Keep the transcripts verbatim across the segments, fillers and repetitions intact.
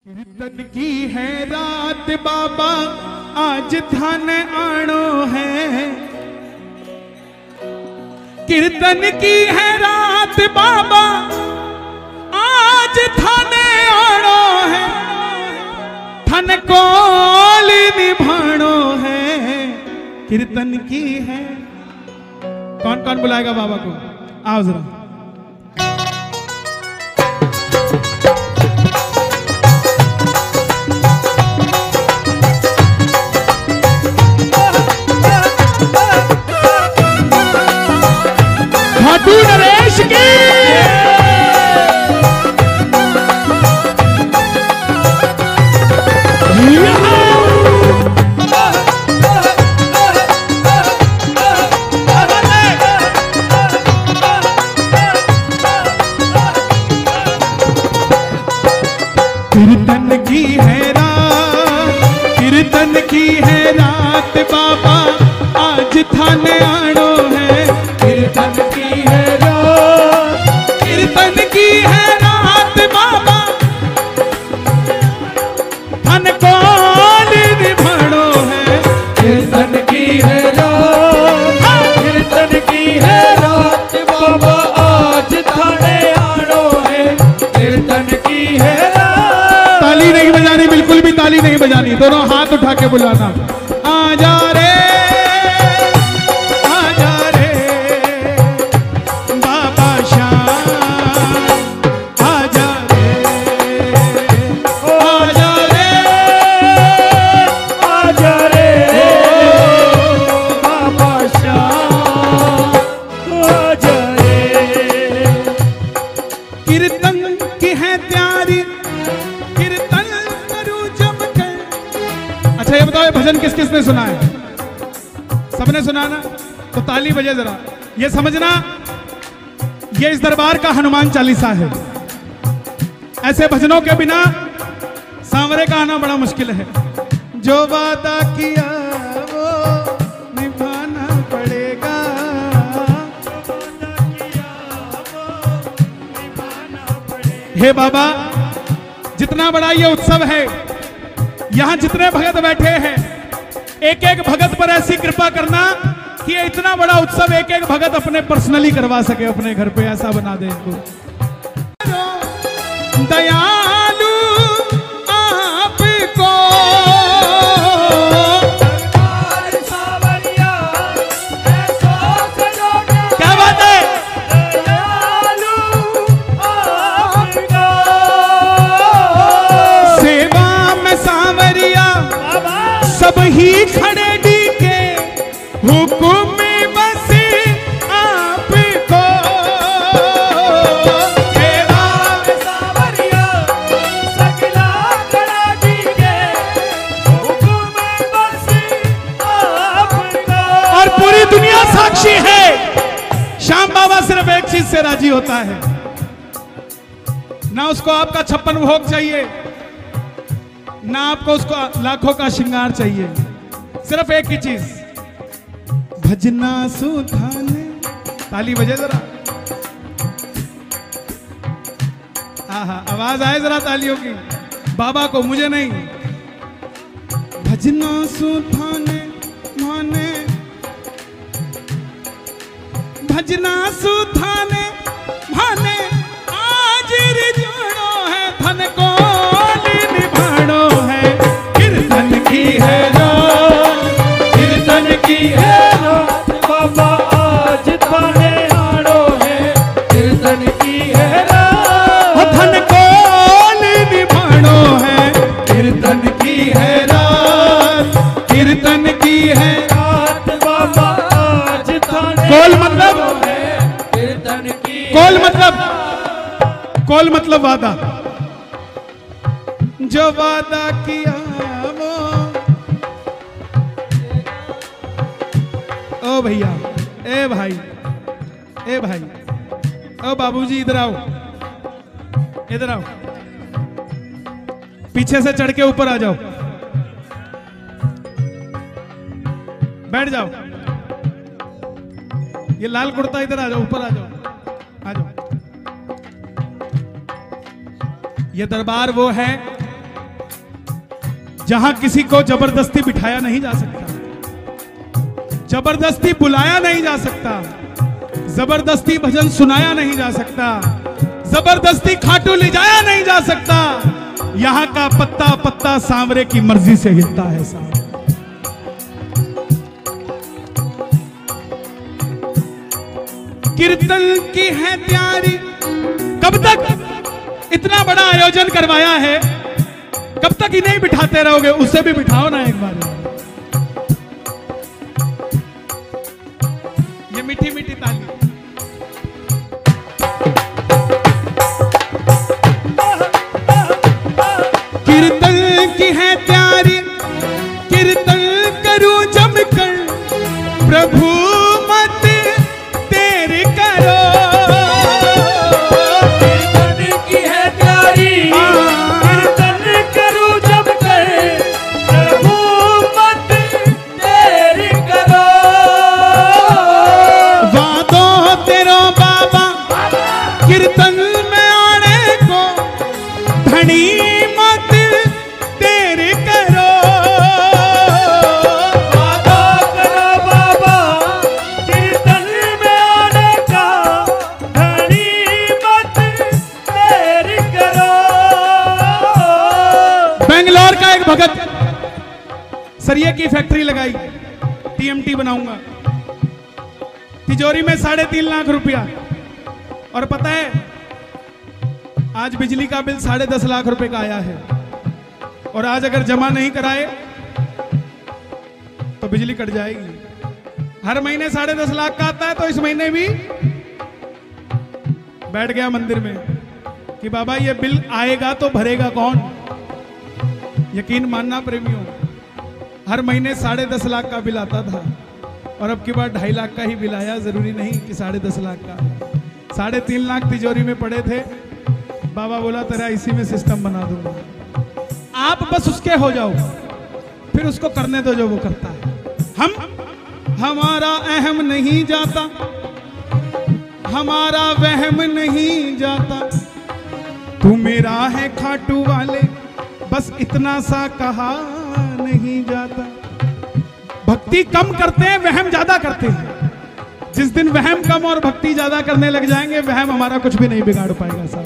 कीर्तन की है रात बाबा आज थान आनो है। कीर्तन की है रात बाबा आज थाने आनो है। थन कोल निभानो है। कीर्तन की है। कौन कौन बुलाएगा बाबा को? आओ जरा। खाटू नरेश की कीर्तन की है रात, कीर्तन की है रात बाबा आज थाने आनो है। कीर्तन की है रात, कीर्तन की है रात बाबा थन कोल निभानो है। कीर्तन की है रात, कीर्तन की है रात बाबा आज थाने आनो है। कीर्तन की है रात। ताली नहीं बजानी, बिल्कुल भी ताली नहीं बजानी, दोनों हाथ उठा के बुलाना। आ जा रे आ जा रे बाबा श्याम, आ जा रे आ जा रे आ जा रे बाबा श्याम, आ जा रे। कीर्तन की है तैयारी, कीर्तन करूं जब कर। अच्छा ये बताओ, ये भजन किस किस ने सुना है? सबने सुना ना? तो ताली बजे जरा। ये समझना, ये इस दरबार का हनुमान चालीसा है। ऐसे भजनों के बिना सांवरे का आना बड़ा मुश्किल है। जो वादा किया वो निभाना पड़ेगा। हे बाबा, जितना बड़ा ये उत्सव है, यहां जितने भगत बैठे हैं, एक एक भगत पर ऐसी कृपा करना कि ये इतना बड़ा उत्सव एक एक भगत अपने पर्सनली करवा सके, अपने घर पे ऐसा बना दे इनको। दयालु आपको क्या बात है? सेवा में सांवरिया सब ही खड़े डीके, हुकुम में बस आपको। सेवा में सांवरिया सगला खड़ा डीके, हुकुम में बस आपको। और पूरी दुनिया साक्षी है, श्याम बाबा सिर्फ एक चीज से राजी होता है, ना उसको आपका छप्पन भोग चाहिए, ना आपको उसको लाखों का श्रृंगार चाहिए, सिर्फ एक ही चीज, भजना सुधाने। ताली बजे जरा। आहा, आवाज आए जरा तालियों की। बाबा को, मुझे नहीं। भजना सुधाने माने, भजना सुधाने माने आज जोड़ो है। धन कोल निभानो है। कीर्तन की है रात, कीर्तन की है रात बाबा आज थाने आनो है। कीर्तन की है रात, धन कोल निभानो है। कीर्तन की है रात, कीर्तन की है। रात बाबा आज थाने कोल मतलब? आनो है। कीर्तन की कोल मतलब? कोल मतलब वादा। जो वादा किया वो। ओ भैया, ए भाई, ए भाई, ओ बाबूजी इधर आओ, इधर आओ, पीछे से चढ़ के ऊपर आ जाओ, बैठ जाओ। ये लाल कुर्ता इधर आ जाओ, ऊपर आ जाओ, आ जाओ। ये दरबार वो है जहां किसी को जबरदस्ती बिठाया नहीं जा सकता, जबरदस्ती बुलाया नहीं जा सकता, जबरदस्ती भजन सुनाया नहीं जा सकता, जबरदस्ती खाटू ले जाया नहीं जा सकता। यहां का पत्ता पत्ता सांवरे की मर्जी से हिलता है साहब। कीर्तन की है तैयारी, कब तक इतना बड़ा आयोजन करवाया है, कब तक ही नहीं बिठाते रहोगे? उसे भी बिठाओ ना एक बार। ये मीठी मीठी ताली। कीर्तन की है तैयारी, कीर्तन करूं जमकर, प्रभु मत देर करो। कीर्तन की है तैयारी, कीर्तन करूं जमकर, प्रभु मत देर करो। वादो तेरो बाबा कीर्तन में आने को, धनी मत देर करो। वादा करो बाबा कीर्तन में आने का, धनी मत देर करो। बेंगलोर का एक भगत सरिये की फैक्ट्री लगाई, टीएमटी बनाऊंगा, तिजोरी में साढ़े तीन लाख रुपया। और पता है आज बिजली का बिल साढ़े दस लाख रुपए का आया है, और आज अगर जमा नहीं कराए तो बिजली कट जाएगी। हर महीने साढ़े दस लाख का आता है, तो इस महीने भी बैठ गया मंदिर में कि बाबा ये बिल आएगा तो भरेगा कौन। यकीन मानना प्रेमियों, हर महीने साढ़े दस लाख का बिल आता था, और अब की बार ढाई लाख का ही बिल आया। जरूरी नहीं कि साढ़े दस लाख का। साढ़े तीन लाख तिजोरी में पड़े थे, बाबा बोला तेरा इसी में सिस्टम बना दूंगा, आप बस उसके हो जाओ, फिर उसको करने दो जो वो करता है। हम हमारा अहम नहीं जाता, हमारा वहम नहीं जाता, तू मेरा है खाटू वाले, बस इतना सा कहा नहीं जाता। भक्ति कम करते हैं, वहम ज्यादा करते हैं। जिस दिन वहम कम और भक्ति ज्यादा करने लग जाएंगे, वहम हमारा कुछ भी नहीं बिगाड़ पाएगा साहब।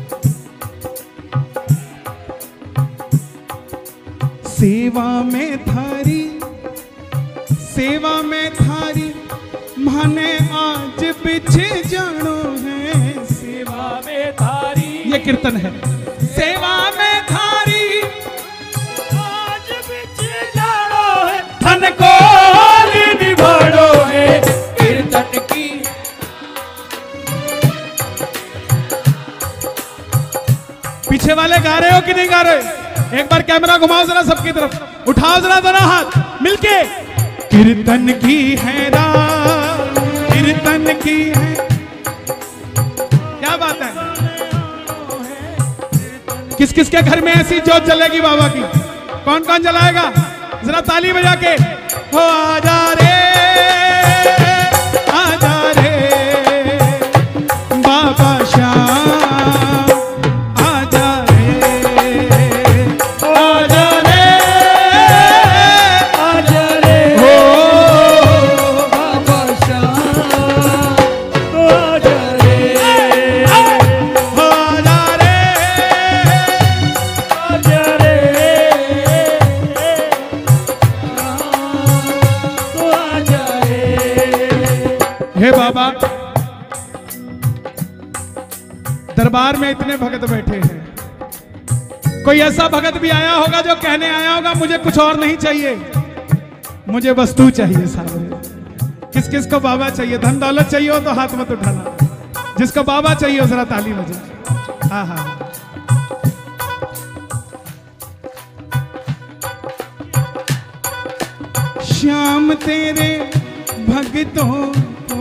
सेवा में थारी, सेवा में थारी, माने आज पीछे जानो है। सेवा में थारी, ये कीर्तन है। सेवा में थारी, आज पीछे जानो है, धन को निभाड़ो है। कीर्तन की पीछे वाले गा रहे हो कि नहीं गा रहे? एक बार कैमरा घुमाओ जरा सबकी तरफ, उठाओ जरा जरा हाथ मिलके। कीर्तन की है रात, कीर्तन की है, क्या बात है। किस किस के घर में ऐसी जोत जलेगी बाबा की? कौन कौन जलाएगा? जरा ताली बजा के। हो आजा रे, आजा रे बाबा श्याम, आजा रे, आजा रे, आजा रे हो बाबा श्याम, आजा रे, हो आजा रे। आजा रे, आजा रे। हे बाबा, दरबार में इतने भगत बैठे हैं, कोई ऐसा भगत भी आया होगा जो कहने आया होगा मुझे कुछ और नहीं चाहिए, मुझे वस्तु चाहिए साहब। किस किस को बाबा चाहिए? धन दौलत चाहिए हो तो हाथ मत उठाना, जिसको बाबा चाहिए हो जरा ताली बजा। हाँ हाँ, श्याम तेरे भक्तों को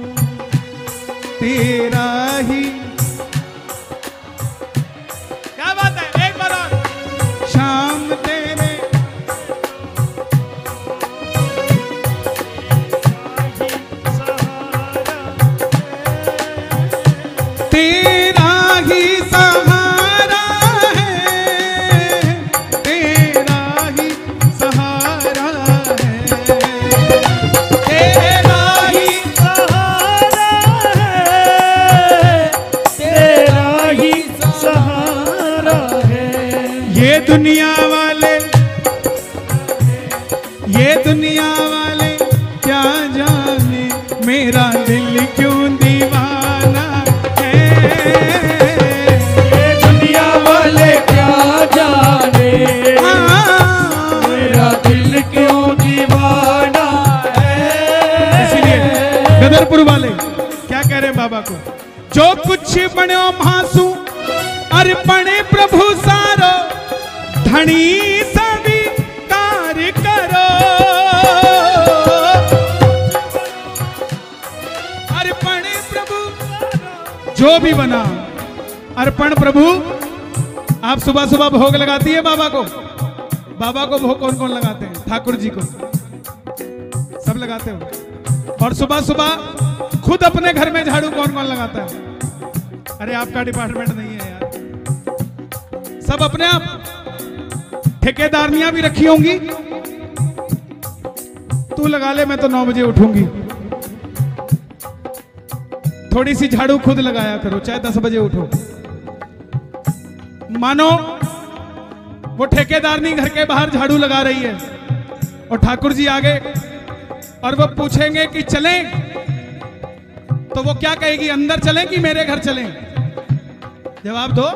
तेरा ही, क्या बात है, एक बार और। श्याम तेरे तेरा ही सहारा है, तेरा ये दुनिया वाले ये दुनिया वाले क्या जाने मेरा दिल क्यों दीवाना है। ये दुनिया वाले क्या जाने मेरा दिल क्यों दीवाना है। इसीलिए गदरपुर वाले क्या कह रहे हैं बाबा को, जो कुछ बनो मासू अर्पण प्रभु सारो धनी सभी कार्य करो। अर्पण प्रभु जो भी बना अर्पण प्रभु। आप सुबह सुबह भोग लगाती है बाबा को, बाबा को भोग कौन कौन लगाते हैं? ठाकुर जी को सब लगाते हो। और सुबह सुबह खुद अपने घर में झाड़ू कौन कौन लगाता है? अरे आपका डिपार्टमेंट नहीं है यार, सब अपने आप। ठेकेदारनियां भी रखी होंगी, तू लगा ले मैं तो नौ बजे उठूंगी। थोड़ी सी झाड़ू खुद लगाया करो, चाहे दस बजे उठो। मानो वो ठेकेदारनी घर के बाहर झाड़ू लगा रही है और ठाकुर जी आ गए और वो पूछेंगे कि चलें, तो वो क्या कहेगी, अंदर चलें कि मेरे घर चलें? जवाब दो।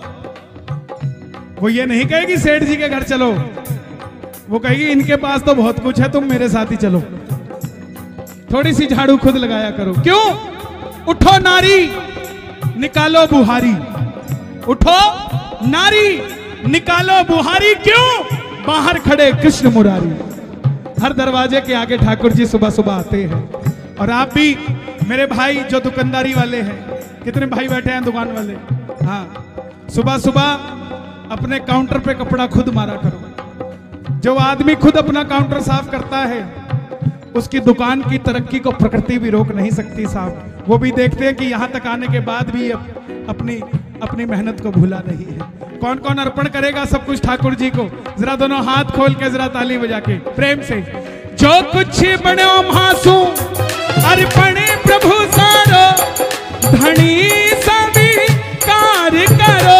वो ये नहीं कहेगी सेठ जी के घर चलो, वो कहेगी इनके पास तो बहुत कुछ है, तुम मेरे साथ ही चलो। थोड़ी सी झाड़ू खुद लगाया करो। क्यों? उठो नारी निकालो बुहारी, उठो नारी निकालो बुहारी। क्यों? बाहर खड़े कृष्ण मुरारी। हर दरवाजे के आगे ठाकुर जी सुबह सुबह आते हैं। और आप भी मेरे भाई जो दुकानदारी वाले हैं, कितने भाई बैठे हैं दुकान वाले, हाँ, सुबह सुबह अपने काउंटर पे कपड़ा खुद मारा करो। जो आदमी खुद अपना काउंटर साफ करता है उसकी दुकान की तरक्की को प्रकृति भी रोक नहीं सकती साहब। वो भी देखते हैं कि यहां तक आने के बाद भी अपनी अपनी मेहनत को भूला नहीं है। कौन कौन अर्पण करेगा सब कुछ ठाकुर जी को? जरा दोनों हाथ खोल के जरा ताली बजा के प्रेम से। जो कुछ बनो मासू अर्पण प्रभु सारो धनी सभी कार्य करो।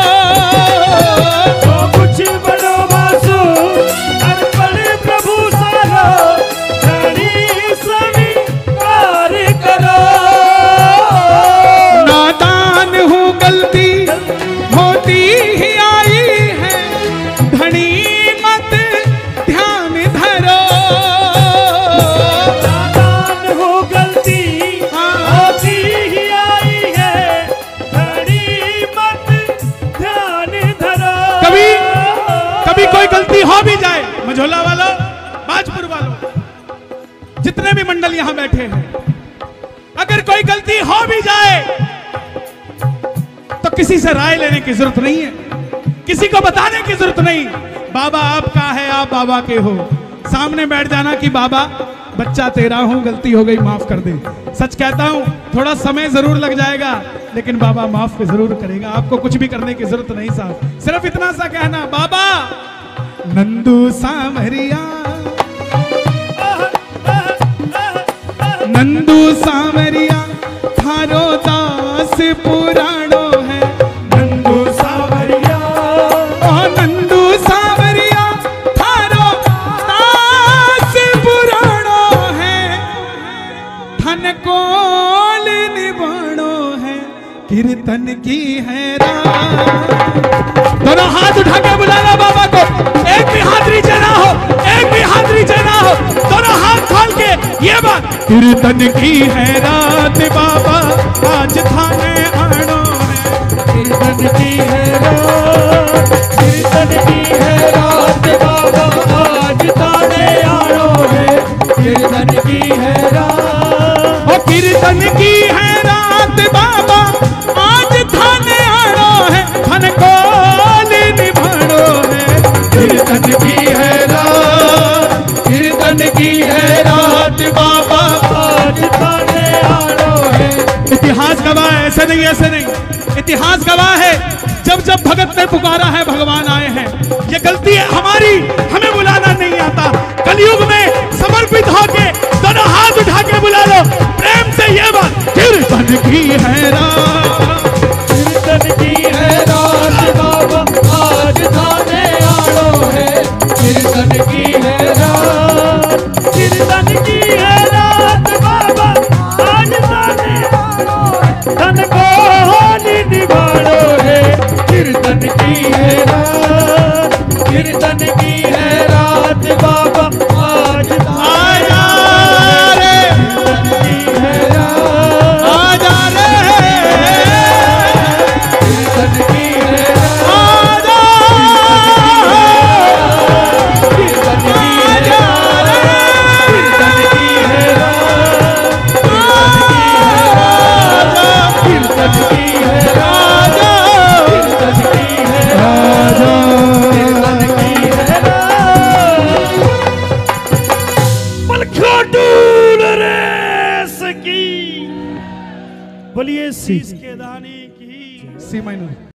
जो कुछ बनो मासू अर्पण प्रभु सारो धनी सभी कार्य करो। नादान हूँ गलती होती ही आई है, धनी मत ध्यान धरो। नादान हूँ गलती होती ही आई है, धनी मत ध्यान धरो। कभी कभी कोई गलती हो भी जाए, मझोला वालों, बाजपुर वालों, जितने भी मंडल यहां बैठे हैं, अगर कोई गलती हो भी जाए तो किसी से राय लेने की जरूरत नहीं है, किसी को बताने की जरूरत नहीं। बाबा आपका है, आप बाबा के हो, सामने बैठ जाना कि बाबा बच्चा तेरा हूं, गलती हो गई माफ कर दे। सच कहता हूं थोड़ा समय जरूर लग जाएगा लेकिन बाबा माफ जरूर करेगा। आपको कुछ भी करने की जरूरत नहीं साहब, सिर्फ इतना सा कहना, बाबा नंदू सामरिया, नंदू सामरिया थारो दास पुराणो है। नंदू सामरिया, ओ नंदू सामरिया थारो दास पुराणो है। धन कोल निभाणो है, कीर्तन की है रात। दोनों हाथ उठा के बुलाना बाबा को। एक भी हाथ नीचे ना हो, एक भी हाथ नीचे ना हो, दोनों हाथ खोल के ये बात। कीर्तन की है रात बाबा आज थाने आनो है। कीर्तन की है रात, कीर्तन की है रात बाबा आज थाने आनो है। कीर्तन की है रात, ओ कीर्तन की है रात बाबा आज थाने आनो है। धन कोल निभाणो है। कीर्तन की है रात, कीर्तन की है रात बाबा आज थाने आनो है। इतिहास गवाह है, ऐसे नहीं ऐसे नहीं, इतिहास गवाह है। जब जब भगत ने पुकारा है भगवान आए हैं। ये गलती है हमारी, हमें बुलाना नहीं आता। कलयुग में समर्पित होके दोनों हाथ उठा के बुला लो प्रेम से ये बात। कीर्तन की है रात, कीर्तन की है रात बाबा आज थाने कीर्तन की है रात बाबा आज आजा रे, कीर्तन की है रात आजा रे, कीर्तन की है आजा, कीर्तन की है कीर्तन की है कीर्तन की है आजा, कीर्तन की है आजा, कीर्तन की है मलखाटूर रेस की बोलिए शीश के दाने की सी माइनर।